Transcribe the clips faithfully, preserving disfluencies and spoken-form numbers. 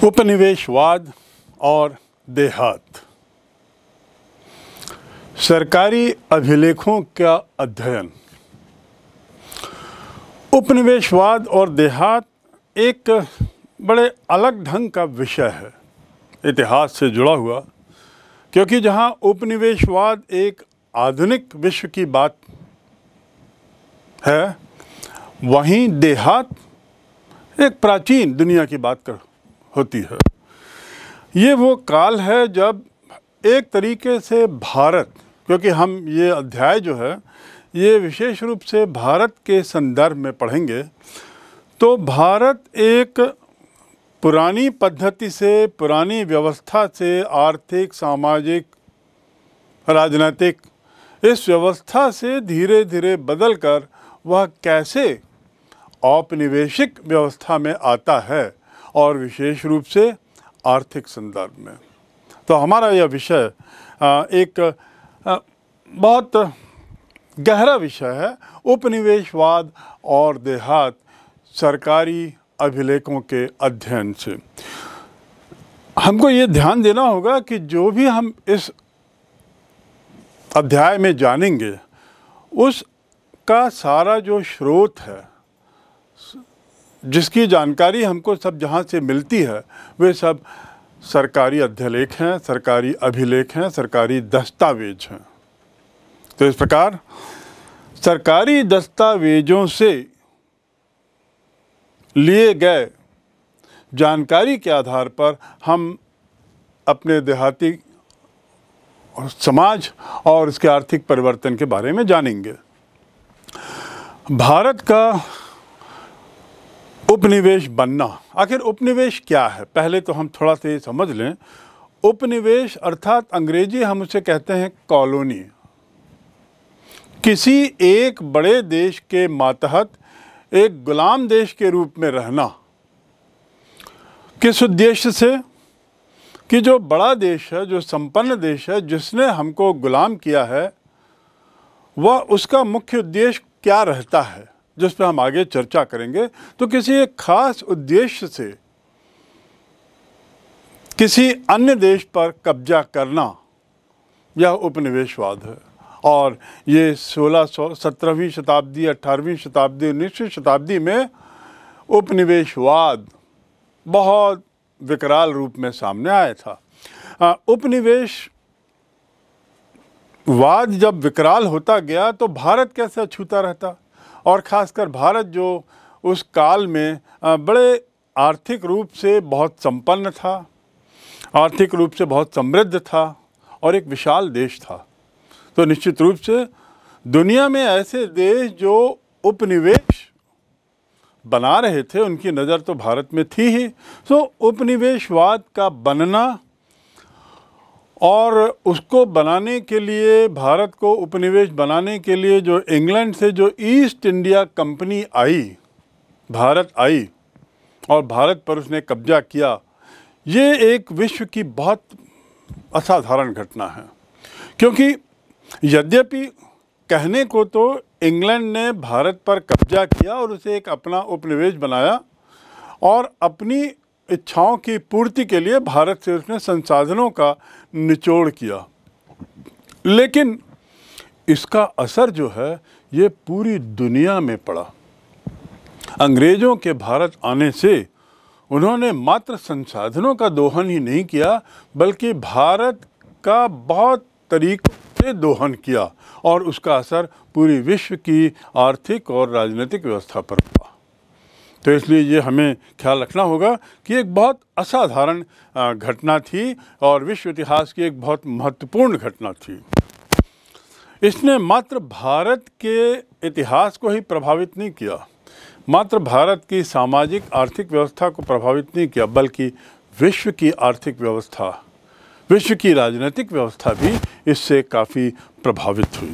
उपनिवेशवाद और देहात। सरकारी अभिलेखों का अध्ययन। उपनिवेशवाद और देहात एक बड़े अलग ढंग का विषय है इतिहास से जुड़ा हुआ, क्योंकि जहां उपनिवेशवाद एक आधुनिक विश्व की बात है, वहीं देहात एक प्राचीन दुनिया की बात कर होती है। ये वो काल है जब एक तरीके से भारत, क्योंकि हम ये अध्याय जो है ये विशेष रूप से भारत के संदर्भ में पढ़ेंगे, तो भारत एक पुरानी पद्धति से, पुरानी व्यवस्था से, आर्थिक, सामाजिक, राजनीतिक इस व्यवस्था से धीरे धीरे बदलकर वह कैसे औपनिवेशिक व्यवस्था में आता है, और विशेष रूप से आर्थिक संदर्भ में। तो हमारा यह विषय एक बहुत गहरा विषय है, उपनिवेशवाद और देहात सरकारी अभिलेखों के अध्ययन से। हमको ये ध्यान देना होगा कि जो भी हम इस अध्याय में जानेंगे उसका सारा जो स्रोत है, जिसकी जानकारी हमको सब जहाँ से मिलती है, वे सब सरकारी अध्यलेख हैं, सरकारी अभिलेख हैं, सरकारी दस्तावेज हैं। तो इस प्रकार सरकारी दस्तावेजों से लिए गए जानकारी के आधार पर हम अपने देहाती समाज और इसके आर्थिक परिवर्तन के बारे में जानेंगे। भारत का उपनिवेश बनना, आखिर उपनिवेश क्या है, पहले तो हम थोड़ा सा समझ लें। उपनिवेश अर्थात अंग्रेजी हम उसे कहते हैं कॉलोनी। किसी एक बड़े देश के मातहत एक गुलाम देश के रूप में रहना, किस उद्देश्य से कि जो बड़ा देश है, जो संपन्न देश है, जिसने हमको गुलाम किया है, वह उसका मुख्य उद्देश्य क्या रहता है, जिस पर हम आगे चर्चा करेंगे। तो किसी एक खास उद्देश्य से किसी अन्य देश पर कब्जा करना, यह उपनिवेशवाद है। और ये सोलह सौ सत्रहवीं शताब्दी, अठारहवीं शताब्दी, उन्नीसवीं शताब्दी में उपनिवेशवाद बहुत विकराल रूप में सामने आया था। उपनिवेशवाद जब विकराल होता गया तो भारत कैसे अछूता रहता, और ख़ासकर भारत जो उस काल में बड़े आर्थिक रूप से बहुत संपन्न था, आर्थिक रूप से बहुत समृद्ध था और एक विशाल देश था। तो निश्चित रूप से दुनिया में ऐसे देश जो उपनिवेश बना रहे थे, उनकी नज़र तो भारत में थी ही। तो उपनिवेशवाद का बनना और उसको बनाने के लिए, भारत को उपनिवेश बनाने के लिए जो इंग्लैंड से जो ईस्ट इंडिया कंपनी आई, भारत आई और भारत पर उसने कब्जा किया, ये एक विश्व की बहुत असाधारण घटना है। क्योंकि यद्यपि कहने को तो इंग्लैंड ने भारत पर कब्जा किया और उसे एक अपना उपनिवेश बनाया, और अपनी इच्छाओं की पूर्ति के लिए भारत से उसने संसाधनों का निचोड़ किया, लेकिन इसका असर जो है ये पूरी दुनिया में पड़ा। अंग्रेज़ों के भारत आने से उन्होंने मात्र संसाधनों का दोहन ही नहीं किया, बल्कि भारत का बहुत तरीकों से दोहन किया, और उसका असर पूरी विश्व की आर्थिक और राजनीतिक व्यवस्था पर पड़ा। तो इसलिए ये हमें ख्याल रखना होगा कि एक बहुत असाधारण घटना थी और विश्व इतिहास की एक बहुत महत्वपूर्ण घटना थी। इसने मात्र भारत के इतिहास को ही प्रभावित नहीं किया, मात्र भारत की सामाजिक आर्थिक व्यवस्था को प्रभावित नहीं किया, बल्कि विश्व की आर्थिक व्यवस्था, विश्व की राजनीतिक व्यवस्था भी इससे काफ़ी प्रभावित हुई।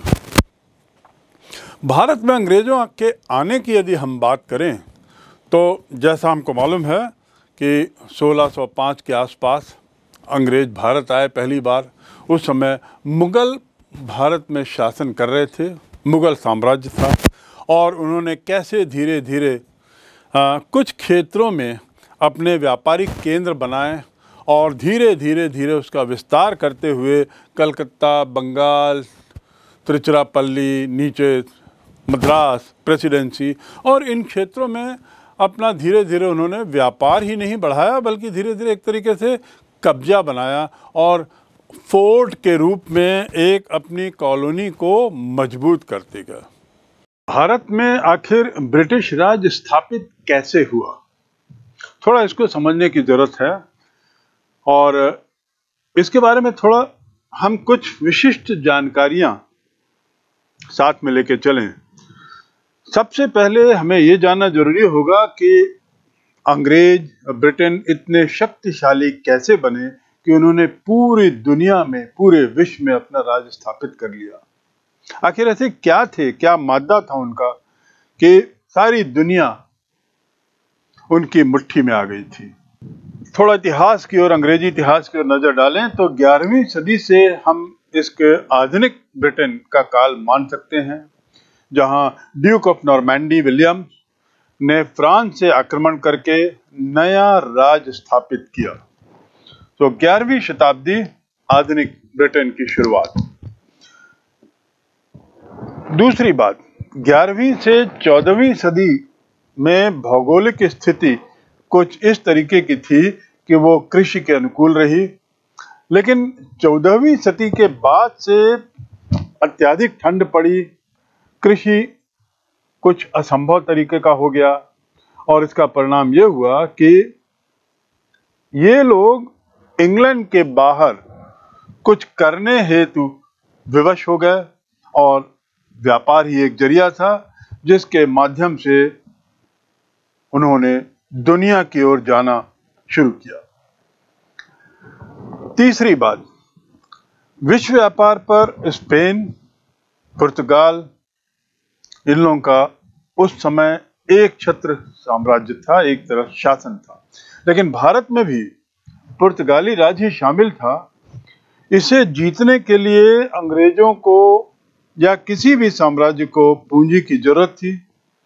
भारत में अंग्रेज़ों के आने की यदि हम बात करें तो जैसा हमको मालूम है कि सोलह सौ पाँच के आसपास अंग्रेज़ भारत आए पहली बार। उस समय मुग़ल भारत में शासन कर रहे थे, मुग़ल साम्राज्य था, और उन्होंने कैसे धीरे धीरे कुछ क्षेत्रों में अपने व्यापारिक केंद्र बनाए और धीरे धीरे धीरे उसका विस्तार करते हुए कलकत्ता, बंगाल, तिरुचिरापल्ली, नीचे मद्रास प्रेसिडेंसी और इन क्षेत्रों में अपना धीरे धीरे उन्होंने व्यापार ही नहीं बढ़ाया बल्कि धीरे धीरे एक तरीके से कब्जा बनाया और फोर्ट के रूप में एक अपनी कॉलोनी को मजबूत करते गए। भारत में आखिर ब्रिटिश राज स्थापित कैसे हुआ, थोड़ा इसको समझने की जरूरत है और इसके बारे में थोड़ा हम कुछ विशिष्ट जानकारियां साथ में लेके चलें। सबसे पहले हमें ये जानना जरूरी होगा कि अंग्रेज ब्रिटेन इतने शक्तिशाली कैसे बने कि उन्होंने पूरी दुनिया में, पूरे विश्व में अपना राज स्थापित कर लिया। आखिर ऐसे क्या थे, क्या मादा था उनका कि सारी दुनिया उनकी मुट्ठी में आ गई थी। थोड़ा इतिहास की ओर, अंग्रेजी इतिहास की ओर नजर डालें तो ग्यारहवीं सदी से हम इसके आधुनिक ब्रिटेन का काल मान सकते हैं, जहां ड्यूक ऑफ नॉर्मैंडी विलियम्स ने फ्रांस से आक्रमण करके नया राज स्थापित किया। तो ग्यारहवीं शताब्दी आधुनिक ब्रिटेन की शुरुआत। दूसरी बात, ग्यारहवीं से चौदहवीं सदी में भौगोलिक स्थिति कुछ इस तरीके की थी कि वो कृषि के अनुकूल रही, लेकिन चौदहवीं सदी के बाद से अत्यधिक ठंड पड़ी, कृषि कुछ असंभव तरीके का हो गया और इसका परिणाम यह हुआ कि ये लोग इंग्लैंड के बाहर कुछ करने हेतु विवश हो गए और व्यापार ही एक जरिया था जिसके माध्यम से उन्होंने दुनिया की ओर जाना शुरू किया। तीसरी बात, विश्व व्यापार पर स्पेन, पुर्तगाल, इन लोगों का उस समय एक छत्र साम्राज्य था, एक तरफ शासन था, लेकिन भारत में भी पुर्तगाली राज ही शामिल था। इसे जीतने के लिए अंग्रेजों को या किसी भी साम्राज्य को पूंजी की जरूरत थी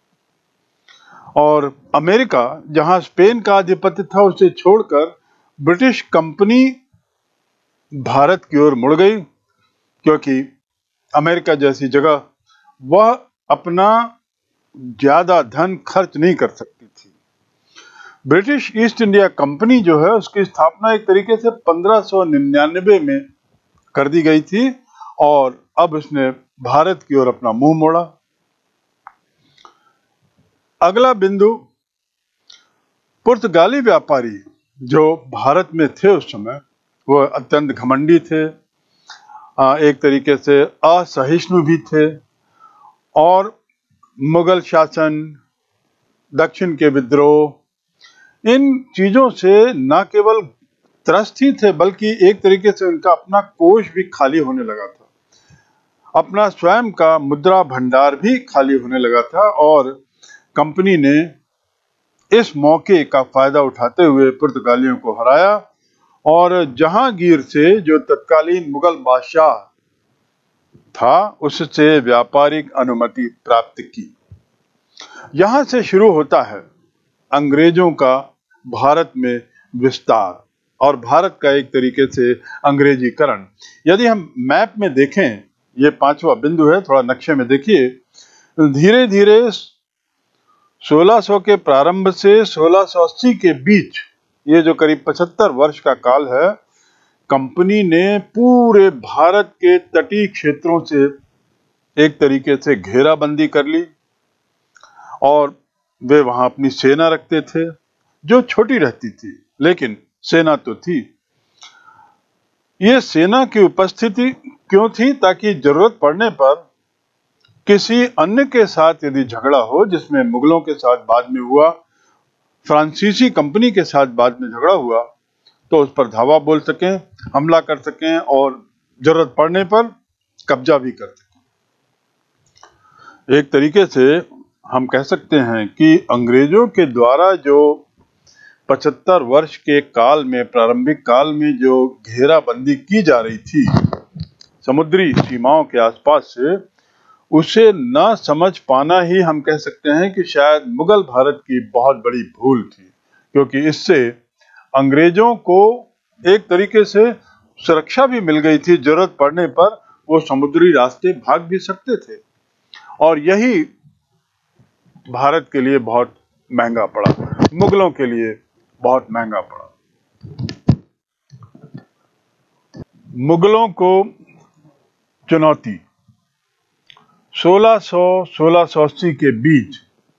और अमेरिका, जहां स्पेन का आधिपत्य था, उसे छोड़कर ब्रिटिश कंपनी भारत की ओर मुड़ गई, क्योंकि अमेरिका जैसी जगह वह अपना ज्यादा धन खर्च नहीं कर सकती थी। ब्रिटिश ईस्ट इंडिया कंपनी जो है उसकी स्थापना एक तरीके से पंद्रह सौ निन्यानवे में कर दी गई थी और अब उसने भारत की ओर अपना मुंह मोड़ा। अगला बिंदु, पुर्तगाली व्यापारी जो भारत में थे उस समय वह अत्यंत घमंडी थे, एक तरीके से असहिष्णु भी थे और मुगल शासन, दक्षिण के विद्रोह, इन चीजों से न केवल त्रस्त ही थे बल्कि एक तरीके से उनका अपना कोष भी खाली होने लगा था, अपना स्वयं का मुद्रा भंडार भी खाली होने लगा था और कंपनी ने इस मौके का फायदा उठाते हुए पुर्तगालियों को हराया और जहांगीर से, जो तत्कालीन मुगल बादशाह था, उससे व्यापारिक अनुमति प्राप्त की। यहां से शुरू होता है अंग्रेजों का भारत में विस्तार और भारत का एक तरीके से अंग्रेजीकरण। यदि हम मैप में देखें, ये पांचवा बिंदु है, थोड़ा नक्शे में देखिए, धीरे धीरे सोलह सौ के प्रारंभ से सोलह सौ अस्सी के बीच, ये जो करीब पचहत्तर वर्ष का काल है, कंपनी ने पूरे भारत के तटीय क्षेत्रों से एक तरीके से घेराबंदी कर ली और वे वहां अपनी सेना रखते थे जो छोटी रहती थी, लेकिन सेना तो थी। ये सेना की उपस्थिति क्यों थी? ताकि जरूरत पड़ने पर किसी अन्य के साथ यदि झगड़ा हो, जिसमें मुगलों के साथ बाद में हुआ, फ्रांसीसी कंपनी के साथ बाद में झगड़ा हुआ, तो उस पर धावा बोल सकें, हमला कर सकें और जरूरत पड़ने पर कब्जा भी कर सकें। एक तरीके से हम कह सकते हैं कि अंग्रेजों के द्वारा जो पचहत्तर वर्ष के काल में, प्रारंभिक काल में जो घेराबंदी की जा रही थी समुद्री सीमाओं के आसपास से, उसे न समझ पाना ही हम कह सकते हैं कि शायद मुगल भारत की बहुत बड़ी भूल थी, क्योंकि इससे अंग्रेजों को एक तरीके से सुरक्षा भी मिल गई थी। जरूरत पड़ने पर वो समुद्री रास्ते भाग भी सकते थे, और यही भारत के लिए बहुत महंगा पड़ा, मुगलों के लिए बहुत महंगा पड़ा। मुगलों को चुनौती सोलह सौ सोलह सौ अस्सी के बीच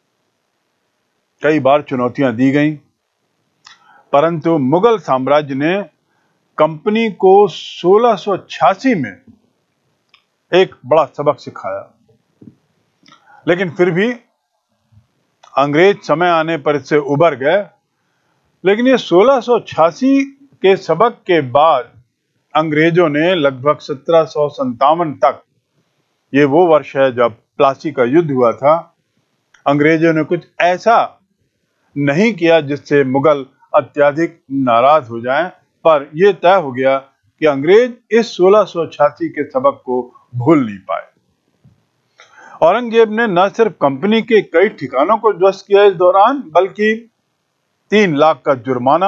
कई बार चुनौतियां दी गईं, परंतु मुगल साम्राज्य ने कंपनी को सोलह सौ छियासी में एक बड़ा सबक सिखाया। लेकिन फिर भी अंग्रेज समय आने पर इससे उबर गए। लेकिन ये सोलह सौ छियासी के सबक के बाद अंग्रेजों ने लगभग सत्रह सौ संतावन तक, ये वो वर्ष है जब प्लासी का युद्ध हुआ था, अंग्रेजों ने कुछ ऐसा नहीं किया जिससे मुगल अत्यधिक नाराज हो जाएं, पर यह तय हो गया कि अंग्रेज इस सोलह सौ छियासी के सबक को भूल नहीं पाए। औरंगजेब ने न सिर्फ कंपनी के कई ठिकानों को ध्वस्त किया इस दौरान, बल्कि तीन लाख का जुर्माना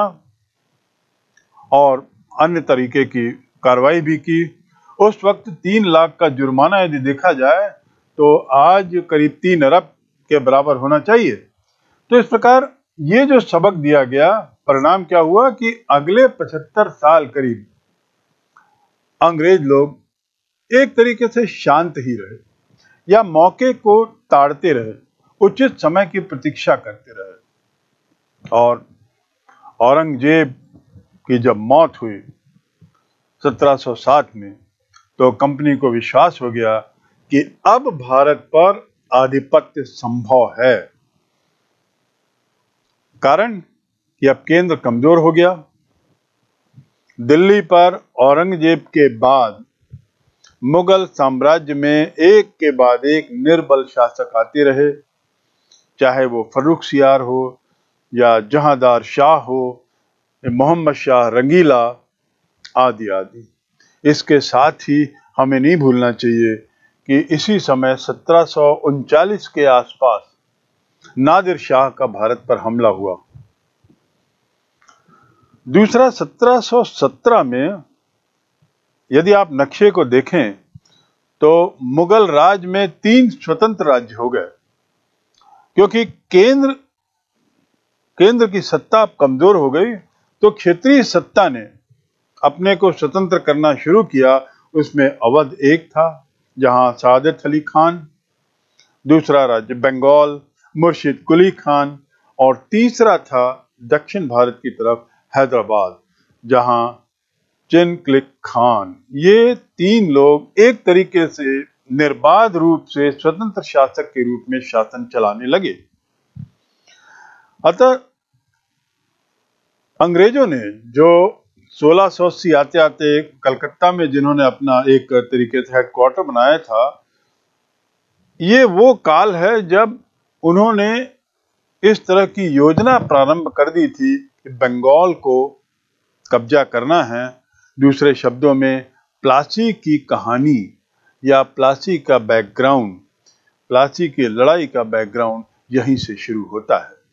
और अन्य तरीके की कार्रवाई भी की। उस वक्त तीन लाख का जुर्माना यदि देखा जाए तो आज करीब तीन अरब के बराबर होना चाहिए। तो इस प्रकार ये जो सबक दिया गया, परिणाम क्या हुआ कि अगले पचहत्तर साल करीब अंग्रेज लोग एक तरीके से शांत ही रहे, या मौके को ताड़ते रहे, उचित समय की प्रतीक्षा करते रहे। और औरंगजेब की जब मौत हुई सत्रह सौ सात में, तो कंपनी को विश्वास हो गया कि अब भारत पर आधिपत्य संभव है। कारण कि अब केंद्र कमजोर हो गया। दिल्ली पर औरंगजेब के बाद मुगल साम्राज्य में एक के बाद एक निर्बल शासक आते रहे, चाहे वो फर्रुखसियार हो या जहांदार शाह हो, मोहम्मद शाह रंगीला आदि आदि। इसके साथ ही हमें नहीं भूलना चाहिए कि इसी समय सत्रह सौ उनचालीस के आसपास नादिर शाह का भारत पर हमला हुआ। दूसरा, सत्रह सौ सत्रह में यदि आप नक्शे को देखें तो मुगल राज में तीन स्वतंत्र राज्य हो गए, क्योंकि केंद्र केंद्र की सत्ता कमजोर हो गई, तो क्षेत्रीय सत्ता ने अपने को स्वतंत्र करना शुरू किया। उसमें अवध एक था जहां सादत अली खान, दूसरा राज्य बंगाल मुर्शिद कुली खान, और तीसरा था दक्षिण भारत की तरफ हैदराबाद जहां चिनक्लिक खान। ये तीन लोग एक तरीके से निर्बाध रूप से स्वतंत्र शासक के रूप में शासन चलाने लगे। अतः अंग्रेजों ने जो सोलह सौ अस्सी आते आते कलकत्ता में जिन्होंने अपना एक तरीके से हेडक्वार्टर बनाया था, ये वो काल है जब उन्होंने इस तरह की योजना प्रारंभ कर दी थी कि बंगाल को कब्जा करना है। दूसरे शब्दों में, प्लासी की कहानी या प्लासी का बैकग्राउंड, प्लासी की लड़ाई का बैकग्राउंड यहीं से शुरू होता है।